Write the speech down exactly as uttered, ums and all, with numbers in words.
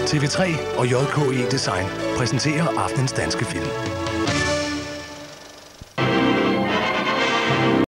T V tre og J K E Design præsenterer aftenens danske film.